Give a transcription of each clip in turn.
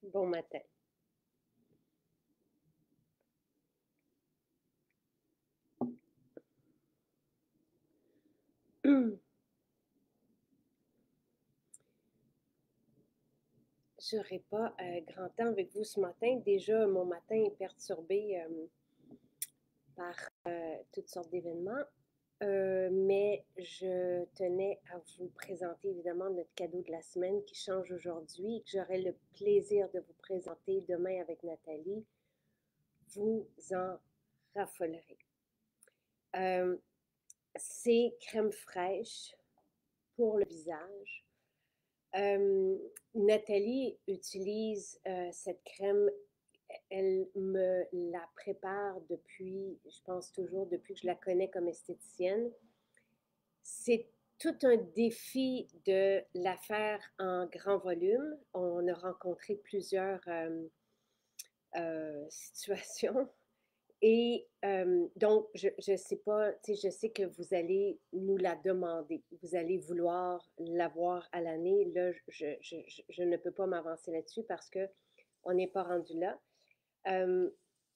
Bon matin. Je n'aurai pas grand temps avec vous ce matin. Déjà, mon matin est perturbé par toutes sortes d'événements. Mais je tenais à vous présenter évidemment notre cadeau de la semaine qui change aujourd'hui, que j'aurai le plaisir de vous présenter demain avec Nathalie. Vous en raffolerez. Euh, c'est crème fraîche pour le visage. Nathalie utilise cette crème, elle me la prépare depuis, je pense toujours, depuis que je la connais comme esthéticienne. C'est tout un défi de la faire en grand volume. On a rencontré plusieurs situations. Et donc, je ne sais pas, tu sais, je sais que vous allez nous la demander. Vous allez vouloir l'avoir à l'année. Là, je ne peux pas m'avancer là-dessus parce qu'on n'est pas rendu là. Euh,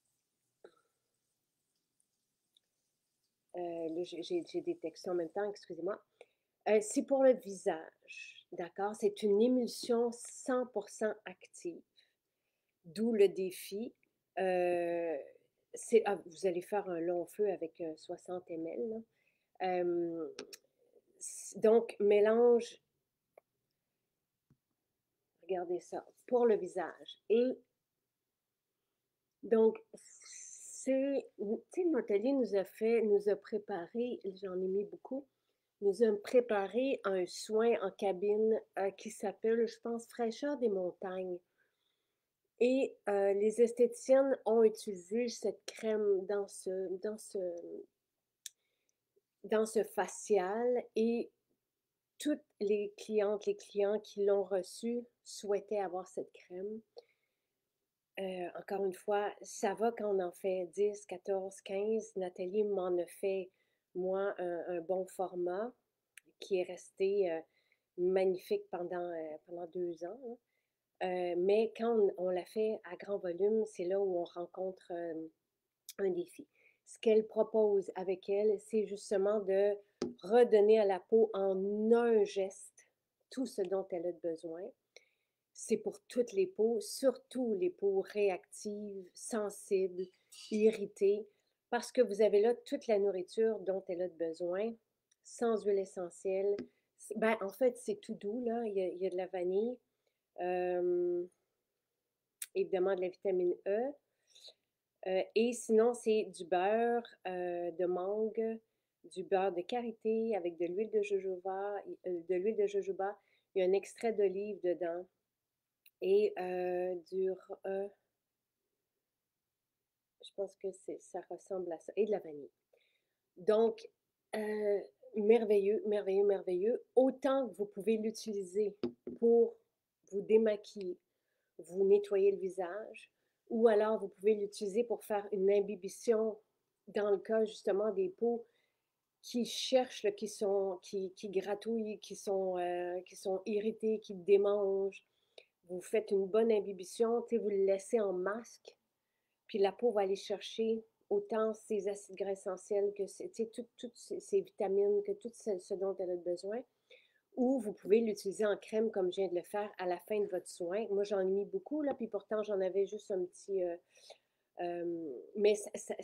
là, j'ai des textes en même temps, excusez-moi. C'est pour le visage, d'accord? C'est une émulsion 100% active, d'où le défi. Euh, vous allez faire un long feu avec 60 ml, là. Euh, donc, mélange, regardez ça, pour le visage. Et donc, c'est, tu sais, Nathalie nous a préparé, j'en ai mis beaucoup, nous a préparé un soin en cabine qui s'appelle, je pense, Fraîcheur des montagnes. Et les esthéticiennes ont utilisé cette crème dans ce facial et toutes les clientes, les clients qui l'ont reçu souhaitaient avoir cette crème. Encore une fois, ça va quand on en fait 10, 14, 15. Nathalie m'en a fait, moi, un bon format qui est resté magnifique pendant 2 ans, hein. Mais quand on l'a fait à grand volume, c'est là où on rencontre un défi. Ce qu'elle propose avec elle, c'est justement de redonner à la peau en un geste tout ce dont elle a besoin. C'est pour toutes les peaux, surtout les peaux réactives, sensibles, irritées, parce que vous avez là toute la nourriture dont elle a besoin, sans huile essentielle. Ben, en fait, c'est tout doux, là. Il y a de la vanille, euh, évidemment de la vitamine E. Et sinon, c'est du beurre de mangue, du beurre de karité avec de l'huile de jojoba, Il y a un extrait d'olive dedans et je pense que ça ressemble à ça, et de la vanille. Donc, euh, merveilleux, merveilleux, merveilleux. Autant que vous pouvez l'utiliser pour vous démaquiller, vous nettoyer le visage, ou alors vous pouvez l'utiliser pour faire une imbibition dans le cas justement des peaux qui cherchent, là, qui gratouillent, qui sont irritées, qui démangent. Vous faites une bonne imbibition, vous le laissez en masque, puis la peau va aller chercher autant ces acides gras essentiels que toutes ces vitamines, que tout ce dont elle a besoin. Ou vous pouvez l'utiliser en crème comme je viens de le faire à la fin de votre soin. Moi, j'en ai mis beaucoup, là, puis pourtant, j'en avais juste un petit... mais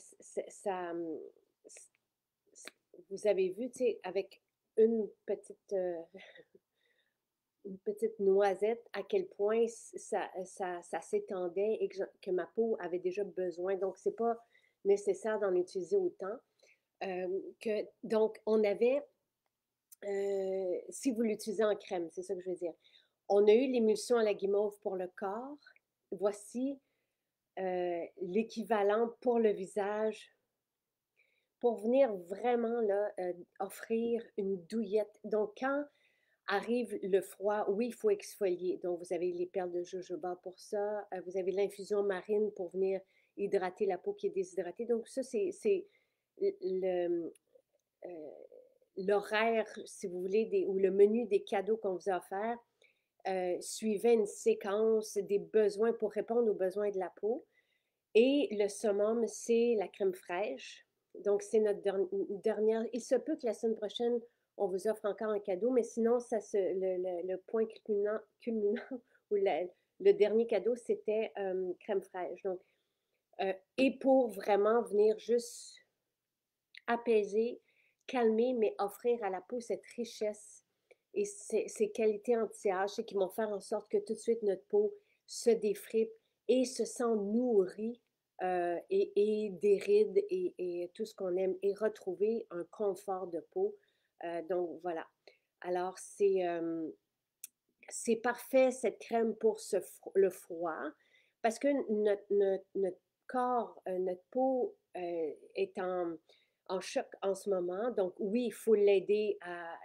vous avez vu, tu sais, avec une petite, euh, une petite noisette, à quel point ça s'étendait et que ma peau avait déjà besoin. Donc, c'est pas nécessaire d'en utiliser autant. Donc, on avait, si vous l'utilisez en crème, c'est ça que je veux dire. On a eu l'émulsion à la guimauve pour le corps. Voici l'équivalent pour le visage pour venir vraiment là, offrir une douillette. Donc, quand arrive le froid, oui, il faut exfolier. Donc, vous avez les perles de jojoba pour ça. Vous avez l'infusion marine pour venir hydrater la peau qui est déshydratée. Donc, ça, c'est le, euh, l'horaire, si vous voulez, ou le menu des cadeaux qu'on vous a offert. suivait une séquence des besoins pour répondre aux besoins de la peau. Et le summum, c'est la crème fraîche. Donc, c'est notre dernière. Il se peut que la semaine prochaine, on vous offre encore un cadeau, mais sinon, le point culminant ou le dernier cadeau, c'était crème fraîche. Donc, et pour vraiment venir juste apaiser, calmer, mais offrir à la peau cette richesse et ces qualités anti-âge qui vont faire en sorte que tout de suite notre peau se défripe et se sent nourrie et des rides et tout ce qu'on aime et retrouver un confort de peau. Donc voilà. Alors c'est parfait cette crème pour le froid parce que notre corps, notre peau est en choc en ce moment. Donc oui, il faut l'aider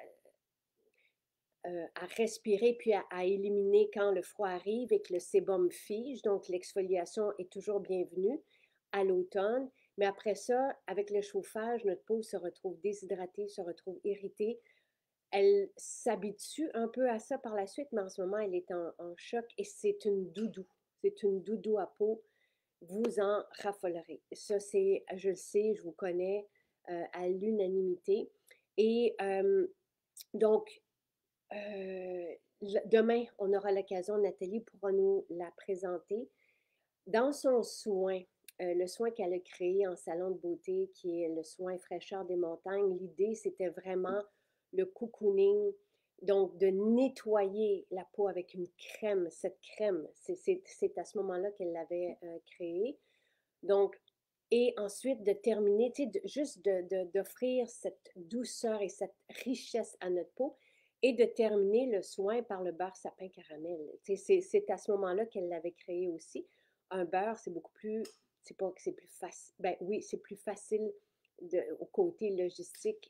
à respirer puis à éliminer quand le froid arrive et que le sébum fige. Donc l'exfoliation est toujours bienvenue à l'automne. Mais après ça, avec le chauffage, notre peau se retrouve déshydratée, se retrouve irritée. Elle s'habitue un peu à ça par la suite, mais en ce moment, elle est en choc et c'est une doudou. C'est une doudou à peau. Vous en raffolerez. Ça, c'est, je le sais, je vous connais à l'unanimité. Et donc, demain, on aura l'occasion, Nathalie pourra nous la présenter. Dans son soin, le soin qu'elle a créé en salon de beauté, qui est le soin fraîcheur des montagnes, l'idée, c'était vraiment le cocooning, donc de nettoyer la peau avec une crème. Cette crème, c'est à ce moment-là qu'elle l'avait créée. Donc, et ensuite de terminer, tu sais, juste d'offrir cette douceur et cette richesse à notre peau et de terminer le soin par le beurre sapin caramel. Tu sais, c'est à ce moment-là qu'elle l'avait créé aussi. Un beurre, c'est beaucoup plus, c'est pas que c'est plus facile, ben oui, c'est plus facile au côté logistique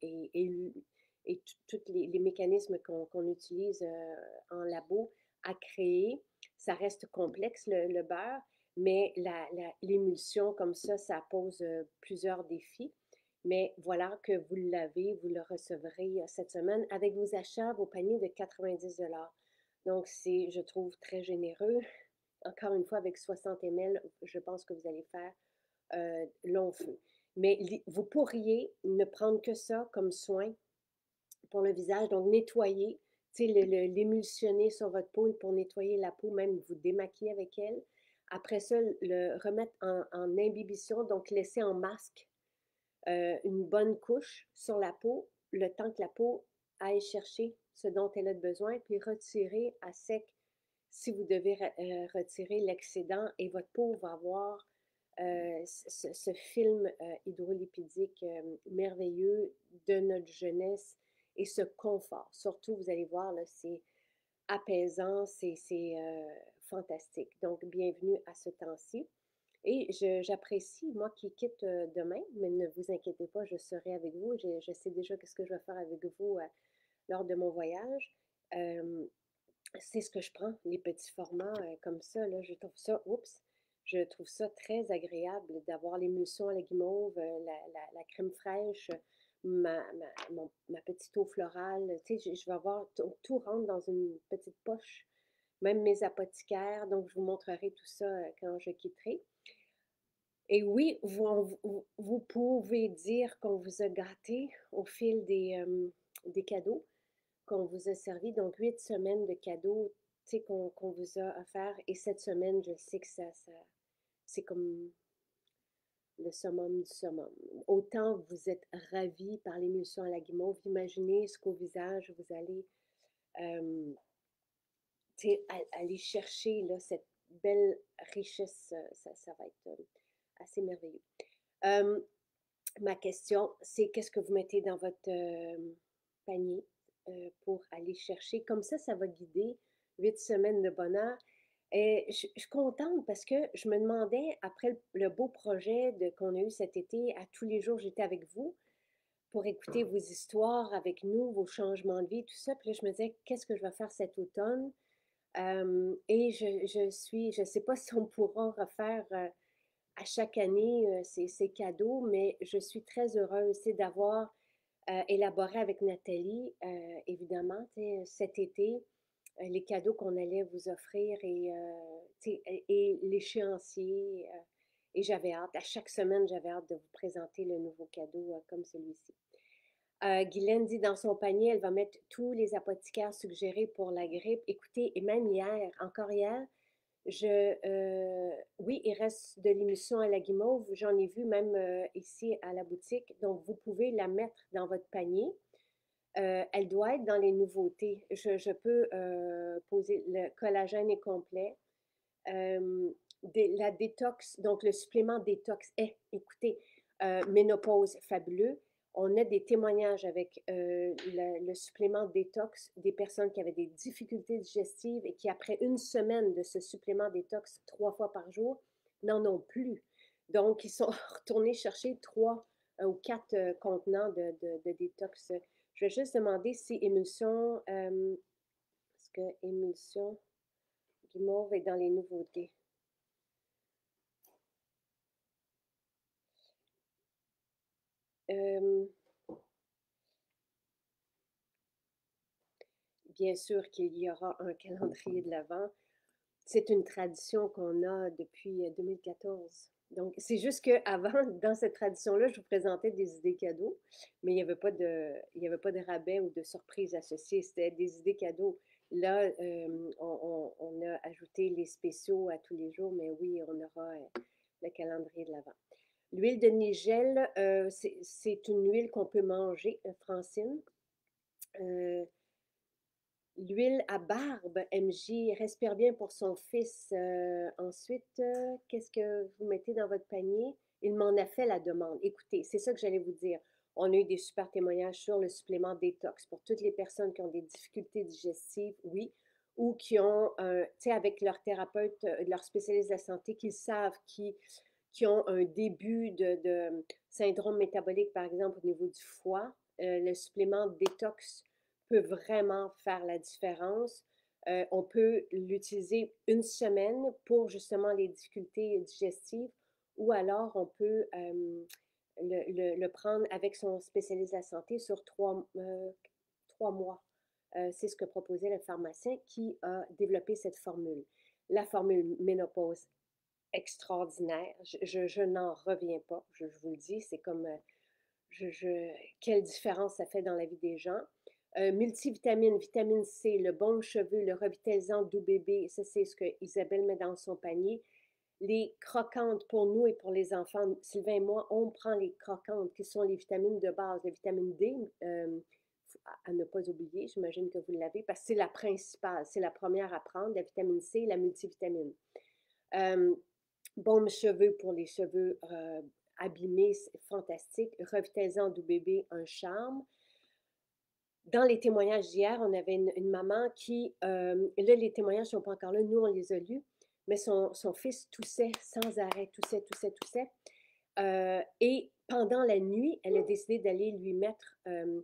et tous les mécanismes qu'on utilise en labo à créer. Ça reste complexe, le beurre, mais l'émulsion comme ça pose plusieurs défis. Mais voilà que vous l'avez, vous le recevrez cette semaine avec vos achats, vos paniers de 90 $. Donc, c'est, je trouve, très généreux. Encore une fois, avec 60 ml, je pense que vous allez faire long feu. Mais vous pourriez ne prendre que ça comme soin pour le visage, donc nettoyer, l'émulsionner sur votre peau pour nettoyer la peau, même vous démaquiller avec elle. Après ça, le remettre en imbibition, donc laisser en masque une bonne couche sur la peau, le temps que la peau aille chercher ce dont elle a besoin, puis retirer à sec si vous devez retirer l'excédent et votre peau va avoir ce film hydrolipidique merveilleux de notre jeunesse et ce confort. Surtout, vous allez voir, c'est apaisant, c'est fantastique. Donc, bienvenue à ce temps-ci. Et j'apprécie, moi qui quitte demain, mais ne vous inquiétez pas, je serai avec vous. Je sais déjà ce que je vais faire avec vous lors de mon voyage. C'est ce que je prends, les petits formats comme ça. Là, je trouve ça, oups, je trouve ça très agréable d'avoir l'émulsion à la guimauve, la crème fraîche, ma petite eau florale. Tu sais, je vais avoir tout rentre dans une petite poche, même mes apothicaires. Donc, je vous montrerai tout ça quand je quitterai. Et oui, vous pouvez dire qu'on vous a gâté au fil des cadeaux qu'on vous a servi. Donc, 8 semaines de cadeaux qu'on vous a offert. Et cette semaine, je sais que c'est comme le summum du summum. Autant vous êtes ravis par l'émulsion à la guimauve, imaginez ce qu'au visage, vous allez aller chercher là, cette belle richesse. Ça va être assez merveilleux. Ma question, c'est qu'est-ce que vous mettez dans votre panier pour aller chercher. Comme ça va guider 8 semaines de bonheur. Et je suis contente parce que je me demandais, après le beau projet qu'on a eu cet été, à tous les jours, j'étais avec vous pour écouter vos histoires avec nous, vos changements de vie, tout ça. Puis là, je me disais, qu'est-ce que je vais faire cet automne? Et je ne sais pas si on pourra refaire à chaque année ces cadeaux, mais je suis très heureuse d'avoir élaboré avec Nathalie, évidemment, cet été, les cadeaux qu'on allait vous offrir et l'échéancier. Et j'avais hâte, à chaque semaine, j'avais hâte de vous présenter le nouveau cadeau comme celui-ci. Guylaine dit dans son panier, elle va mettre tous les apothicaires suggérés pour la grippe. Écoutez, et même hier, encore hier, oui, il reste de l'émulsion à la guimauve. J'en ai vu même ici à la boutique. Donc, vous pouvez la mettre dans votre panier. Elle doit être dans les nouveautés. Je peux poser le collagène est complet. La détox, donc le supplément détox. Écoutez, ménopause fabuleux. On a des témoignages avec le supplément détox des personnes qui avaient des difficultés digestives et qui, après une semaine de ce supplément détox 3 fois par jour, n'en ont plus. Donc, ils sont retournés chercher 3 ou 4 contenants de détox. Je vais juste demander si émulsion, est-ce que émulsion guimauve est dans les nouveautés? Euh, Bien sûr qu'il y aura un calendrier de l'Avent. C'est une tradition qu'on a depuis 2014. Donc, c'est juste qu'avant, dans cette tradition-là, je vous présentais des idées cadeaux, mais il y avait pas de rabais ou de surprise associée. C'était des idées cadeaux. Là, on a ajouté les spéciaux à tous les jours, mais oui, on aura le calendrier de l'Avent. L'huile de nigel, c'est une huile qu'on peut manger, Francine. Euh, L'huile à barbe, MJ, respire bien pour son fils. Ensuite, qu'est-ce que vous mettez dans votre panier? Il m'en a fait la demande. Écoutez, c'est ça que j'allais vous dire. On a eu des super témoignages sur le supplément détox pour toutes les personnes qui ont des difficultés digestives, oui, ou qui ont, tu sais, avec leur thérapeute, leur spécialiste de la santé, qu'ils savent qui ont un début de syndrome métabolique, par exemple, au niveau du foie. Le supplément détox peut vraiment faire la différence. On peut l'utiliser une semaine pour justement les difficultés digestives ou alors on peut le prendre avec son spécialiste de la santé sur 3 mois. C'est ce que proposait le pharmacien qui a développé cette formule. La formule ménopause extraordinaire. Je n'en reviens pas. Je vous le dis, c'est comme quelle différence ça fait dans la vie des gens. Multivitamine, vitamine C, le bon cheveu, le revitalisant doux bébé, ça c'est ce que Isabelle met dans son panier. Les croquantes pour nous et pour les enfants, Sylvain et moi, on prend les croquantes qui sont les vitamines de base, la vitamine D, à ne pas oublier, j'imagine que vous l'avez, parce que c'est la principale, c'est la première à prendre, la vitamine C, la multivitamine. Euh, Baume cheveux pour les cheveux abîmés, c'est fantastique. Revitalisant doux bébé, un charme. Dans les témoignages d'hier, on avait une maman qui, là, les témoignages ne sont pas encore là, nous, on les a lus, mais son fils toussait sans arrêt, toussait. Et pendant la nuit, elle a décidé d'aller lui mettre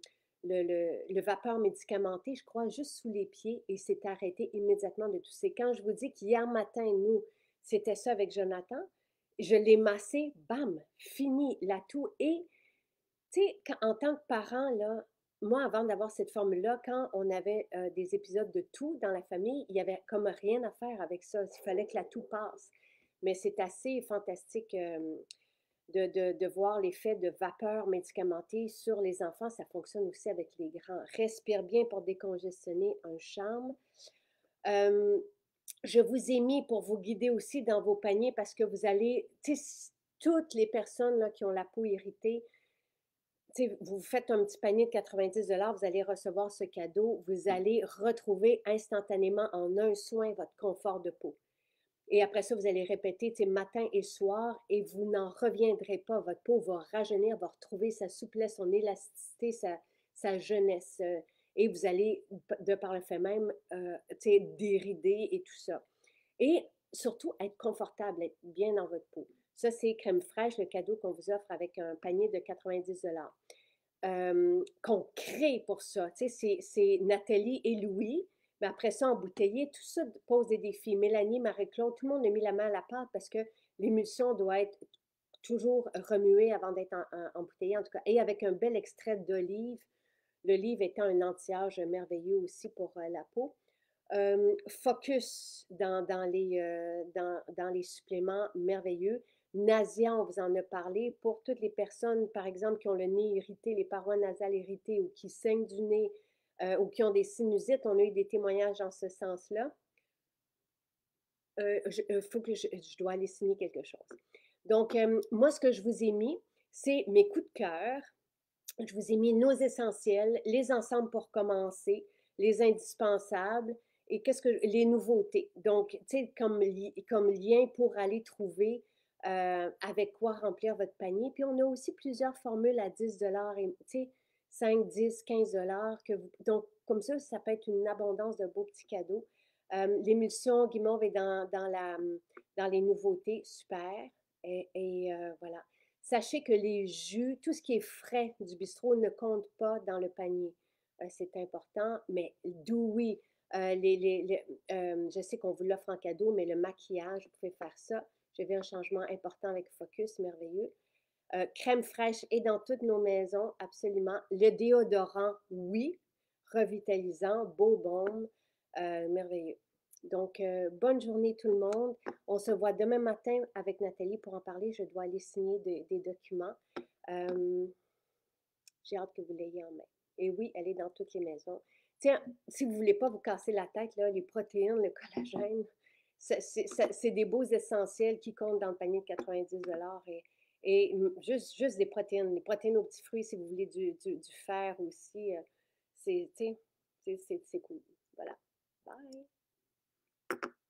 le vapeur médicamenté, je crois, juste sous les pieds et s'est arrêté immédiatement de tousser. Quand je vous dis qu'hier matin, nous, c'était ça avec Jonathan, je l'ai massé, bam, fini la toux. Et tu sais, en tant que parent, là, moi, avant d'avoir cette formule-là, quand on avait des épisodes de toux dans la famille, il y avait comme rien à faire avec ça. Il fallait que la toux passe. Mais c'est assez fantastique de voir l'effet de vapeur médicamentée sur les enfants. Ça fonctionne aussi avec les grands. Respire bien pour décongestionner, un charme. Euh, je vous ai mis pour vous guider aussi dans vos paniers parce que vous allez, toutes les personnes là, qui ont la peau irritée, vous faites un petit panier de 90 $, vous allez recevoir ce cadeau, vous allez retrouver instantanément en un soin votre confort de peau. Et après ça, vous allez répéter matin et soir et vous n'en reviendrez pas. Votre peau va rajeunir, va retrouver sa souplesse, son élasticité, sa jeunesse. Et vous allez, de par le fait même, dérider et tout ça. Et surtout, être confortable, être bien dans votre peau. Ça, c'est Crème Fraîche, le cadeau qu'on vous offre avec un panier de 90 $. Qu'on crée pour ça. Tu sais, c'est Nathalie et Louis, mais après ça, embouteillé, tout ça pose des défis. Mélanie, Marie-Claude, tout le monde a mis la main à la pâte parce que l'émulsion doit être toujours remuée avant d'être embouteillée, en tout cas. Et avec un bel extrait d'olive, l'olive étant un anti-âge merveilleux aussi pour la peau. Focus dans les suppléments merveilleux. Nasia, on vous en a parlé. Pour toutes les personnes, par exemple, qui ont le nez irrité, les parois nasales irritées ou qui saignent du nez ou qui ont des sinusites, on a eu des témoignages dans ce sens-là. Faut que je dois aller signer quelque chose. Donc, moi, ce que je vous ai mis, c'est mes coups de cœur. Je vous ai mis nos essentiels, les ensembles pour commencer, les indispensables et qu'est-ce que les nouveautés. Donc, tu sais, comme lien pour aller trouver avec quoi remplir votre panier. Puis, on a aussi plusieurs formules à 10 et, tu sais, 5, 10, 15 que vous, donc, comme ça peut être une abondance de beaux petits cadeaux. L'émulsion guimauve est dans les nouveautés, super. Voilà. Sachez que les jus, tout ce qui est frais du bistrot ne compte pas dans le panier. C'est important, mais d'où oui, je sais qu'on vous l'offre en cadeau, mais le maquillage, vous pouvez faire ça. J'ai vu un changement important avec Focus, merveilleux. Crème fraîche est dans toutes nos maisons, absolument. Le déodorant, oui. Revitalisant, beau baume, merveilleux. Donc, bonne journée tout le monde. On se voit demain matin avec Nathalie pour en parler. Je dois aller signer des documents. J'ai hâte que vous l'ayez en main. Et oui, elle est dans toutes les maisons. Tiens, si vous ne voulez pas vous casser la tête, là, les protéines, le collagène, c'est des beaux essentiels qui comptent dans le panier de 90 et juste des protéines. Les protéines aux petits fruits, si vous voulez du fer aussi, c'est cool. Voilà. Bye.